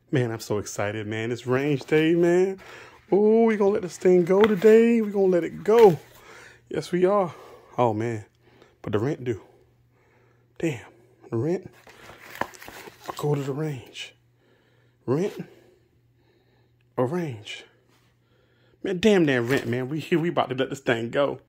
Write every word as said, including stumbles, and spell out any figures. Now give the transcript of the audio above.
Man, I'm so excited, man. It's range day, man. Oh, we gonna let this thing go today. We gonna let it go. Yes, we are. Oh, man. But the rent due. Damn. The rent. I'll go to the range. Rent or range? Man, damn that rent, man. We here. We about to let this thing go.